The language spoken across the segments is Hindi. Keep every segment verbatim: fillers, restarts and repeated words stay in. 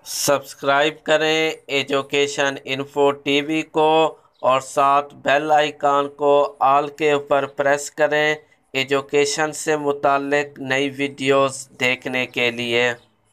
सब्सक्राइब करें एजुकेशन इन्फो टीवी को और साथ बेल आइकन को ऑल के ऊपर प्रेस करें एजुकेशन से मुताल्लिक नई वीडियोस देखने के लिए।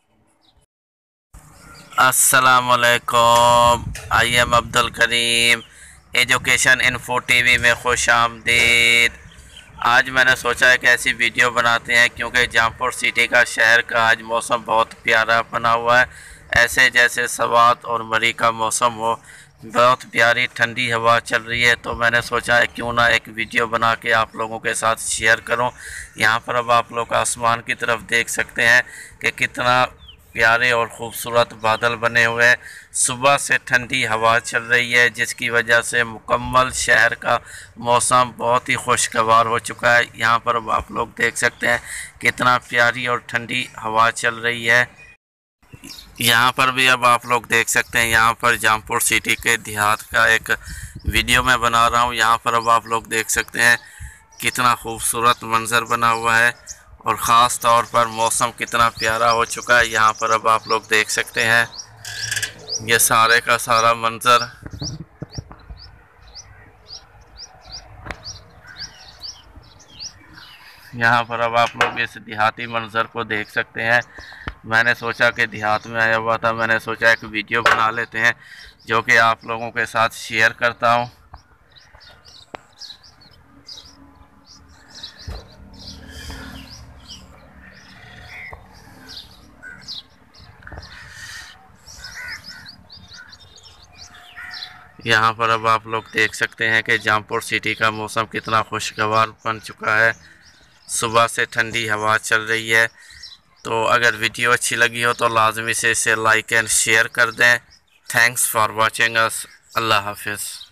अस्सलामुअलैकुम, I am Abdul Karim, education info TV में खुश आमदीद। आज मैंने सोचा एक ऐसी वीडियो बनाते हैं क्योंकि जौनपुर सिटी का शहर का आज मौसम बहुत प्यारा बना हुआ है, ऐसे जैसे सवात और मरी का मौसम हो। बहुत प्यारी ठंडी हवा चल रही है, तो मैंने सोचा है क्यों ना एक वीडियो बना के आप लोगों के साथ शेयर करूं। यहाँ पर अब आप लोग आसमान की तरफ देख सकते हैं कि कितना प्यारे और ख़ूबसूरत बादल बने हुए हैं। सुबह से ठंडी हवा चल रही है जिसकी वजह से मुकम्मल शहर का मौसम बहुत ही खुशगवार हो चुका है। यहाँ पर अब आप लोग देख सकते हैं कितना प्यारी और ठंडी हवा चल रही है। यहाँ पर भी अब आप लोग देख सकते हैं, यहाँ पर जौनपुर सिटी के देहात का एक वीडियो मैं बना रहा हूँ। यहाँ पर अब आप लोग देख सकते हैं कितना खूबसूरत मंज़र बना हुआ है और ख़ास तौर पर मौसम कितना प्यारा हो चुका है। यहाँ पर अब आप लोग देख सकते हैं ये सारे का सारा मंज़र। यहाँ पर अब आप लोग इस देहाती मंज़र को देख सकते हैं। मैंने सोचा कि देहात में आया हुआ था, मैंने सोचा एक वीडियो बना लेते हैं जो कि आप लोगों के साथ शेयर करता हूँ। यहाँ पर अब आप लोग देख सकते हैं कि जौनपुर सिटी का मौसम कितना खुशगवार बन चुका है। सुबह से ठंडी हवा चल रही है। तो अगर वीडियो अच्छी लगी हो तो लाजमी से इसे लाइक एंड शेयर कर दें। Thanks for watching us. अल्लाह हाफिज़।